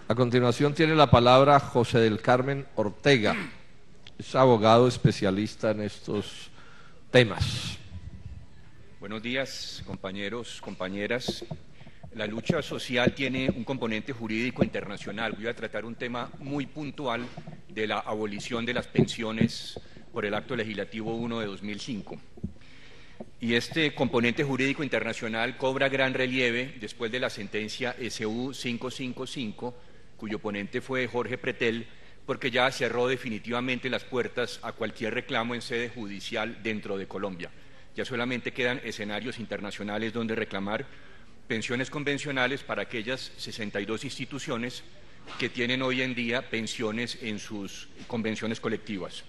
A continuación tiene la palabra José del Carmen Ortega, es abogado especialista en estos temas. Buenos días, compañeros, compañeras. La lucha social tiene un componente jurídico internacional. Voy a tratar un tema muy puntual de la abolición de las pensiones por el Acto Legislativo 1 de 2005. Y este componente jurídico internacional cobra gran relieve después de la sentencia SU 555, cuyo ponente fue Jorge Pretel, porque ya cerró definitivamente las puertas a cualquier reclamo en sede judicial dentro de Colombia. Ya solamente quedan escenarios internacionales donde reclamar pensiones convencionales para aquellas 62 instituciones que tienen hoy en día pensiones en sus convenciones colectivas.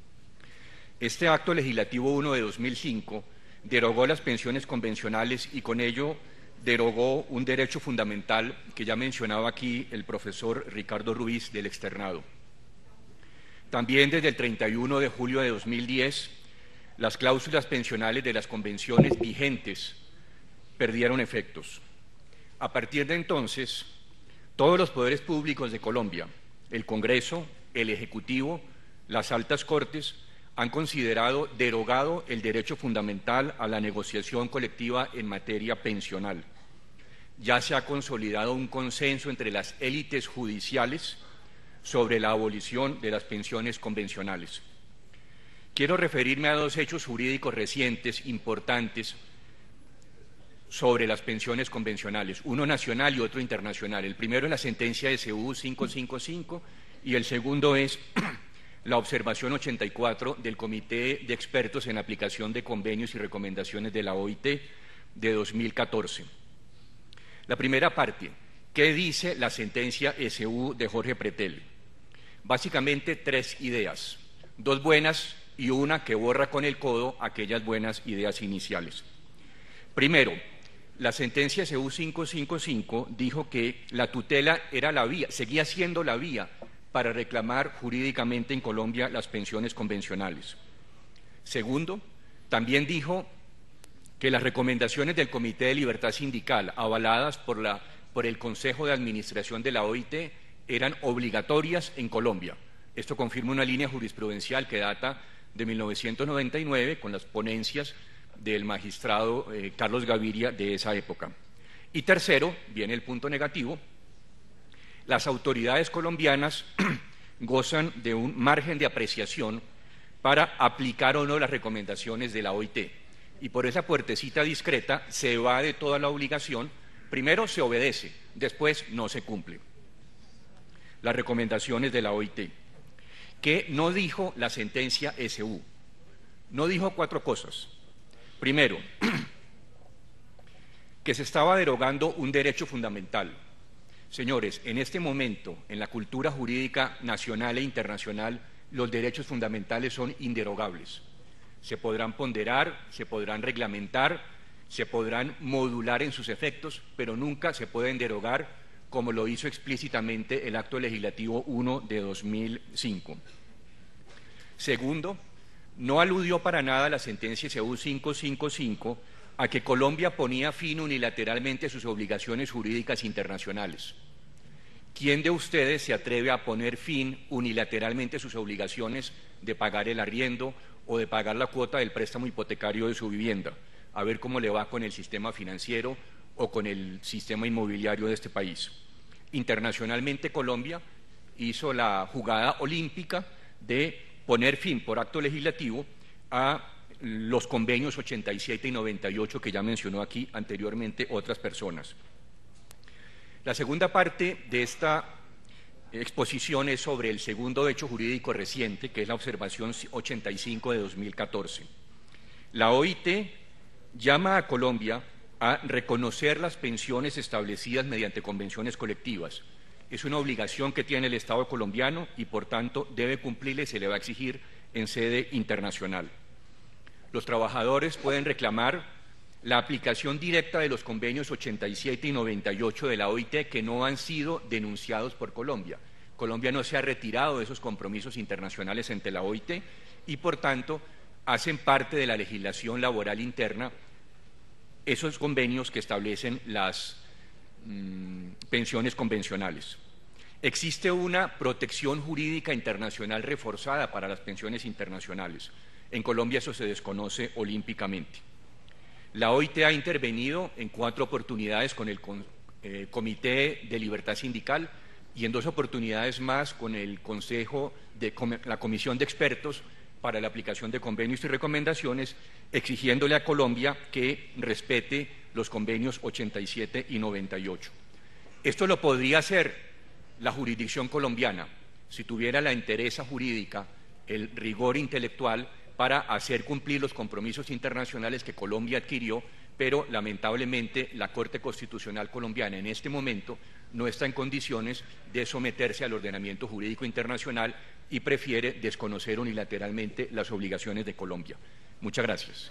Este Acto Legislativo 1 de 2005 derogó las pensiones convencionales y con ello derogó un derecho fundamental que ya mencionaba aquí el profesor Ricardo Ruiz del Externado. También desde el 31 de julio de 2010, las cláusulas pensionales de las convenciones vigentes perdieron efectos. A partir de entonces, todos los poderes públicos de Colombia, el Congreso, el Ejecutivo, las altas cortes, han considerado derogado el derecho fundamental a la negociación colectiva en materia pensional. Ya se ha consolidado un consenso entre las élites judiciales sobre la abolición de las pensiones convencionales. Quiero referirme a dos hechos jurídicos recientes importantes sobre las pensiones convencionales, uno nacional y otro internacional. El primero es la sentencia SU 555 y el segundo es la observación 84 del Comité de Expertos en Aplicación de Convenios y Recomendaciones de la OIT de 2014. La primera parte, ¿qué dice la sentencia SU de Jorge Pretel? Básicamente tres ideas, dos buenas y una que borra con el codo aquellas buenas ideas iniciales. Primero, la sentencia SU 555 dijo que la tutela era la vía, seguía siendo la vía para reclamar jurídicamente en Colombia las pensiones convencionales. Segundo, también dijo que las recomendaciones del Comité de Libertad Sindical, avaladas por el Consejo de Administración de la OIT, eran obligatorias en Colombia. Esto confirma una línea jurisprudencial que data de 1999 con las ponencias del magistrado Carlos Gaviria de esa época. Y tercero, viene el punto negativo, las autoridades colombianas gozan de un margen de apreciación para aplicar o no las recomendaciones de la OIT. Y por esa puertecita discreta se evade toda la obligación, primero se obedece, después no se cumple. Las recomendaciones de la OIT. ¿Qué no dijo la sentencia SU? No dijo cuatro cosas. Primero, que se estaba derogando un derecho fundamental. Señores, en este momento, en la cultura jurídica nacional e internacional, los derechos fundamentales son inderogables. Se podrán ponderar, se podrán reglamentar, se podrán modular en sus efectos, pero nunca se pueden derogar como lo hizo explícitamente el Acto Legislativo 1 de 2005. Segundo, no aludió para nada la sentencia SU 555 a que Colombia ponía fin unilateralmente a sus obligaciones jurídicas internacionales. ¿Quién de ustedes se atreve a poner fin unilateralmente a sus obligaciones de pagar el arriendo o de pagar la cuota del préstamo hipotecario de su vivienda? A ver cómo le va con el sistema financiero o con el sistema inmobiliario de este país. Internacionalmente, Colombia hizo la jugada olímpica de poner fin por acto legislativo a los convenios 87 y 98 que ya mencionó aquí anteriormente otras personas. La segunda parte de esta exposición es sobre el segundo hecho jurídico reciente, que es la observación 85 de 2014. La OIT llama a Colombia a reconocer las pensiones establecidas mediante convenciones colectivas. Es una obligación que tiene el Estado colombiano y, por tanto, debe cumplirla y se le va a exigir en sede internacional. Los trabajadores pueden reclamar la aplicación directa de los convenios 87 y 98 de la OIT que no han sido denunciados por Colombia. Colombia no se ha retirado de esos compromisos internacionales ante la OIT y, por tanto, hacen parte de la legislación laboral interna esos convenios que establecen las pensiones convencionales. Existe una protección jurídica internacional reforzada para las pensiones internacionales. En Colombia eso se desconoce olímpicamente. La OIT ha intervenido en 4 oportunidades con el Comité de Libertad Sindical y en 2 oportunidades más con el Consejo de la Comisión de Expertos para la aplicación de convenios y recomendaciones, exigiéndole a Colombia que respete los convenios 87 y 98. Esto lo podría hacer la jurisdicción colombiana si tuviera la entereza jurídica, el rigor intelectual para hacer cumplir los compromisos internacionales que Colombia adquirió, pero lamentablemente la Corte Constitucional colombiana en este momento no está en condiciones de someterse al ordenamiento jurídico internacional y prefiere desconocer unilateralmente las obligaciones de Colombia. Muchas gracias.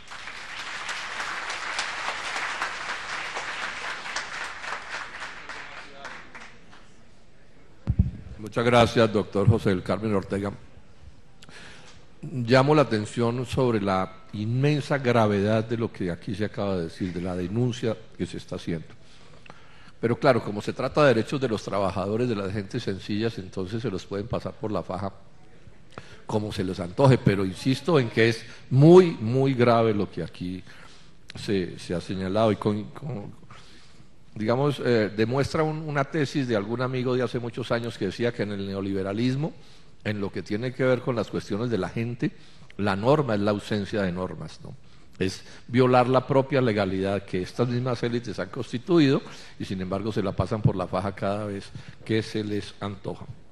Muchas gracias, doctor José del Carmen Ortega. Llamo la atención sobre la inmensa gravedad de lo que aquí se acaba de decir, de la denuncia que se está haciendo. Pero claro, como se trata de derechos de los trabajadores, de las gentes sencillas, entonces se los pueden pasar por la faja como se les antoje, pero insisto en que es muy, muy grave lo que aquí se ha señalado y digamos, demuestra una tesis de algún amigo de hace muchos años que decía que en el neoliberalismo, en lo que tiene que ver con las cuestiones de la gente, la norma es la ausencia de normas, ¿no? Es violar la propia legalidad que estas mismas élites han constituido y sin embargo se la pasan por la faja cada vez que se les antoja.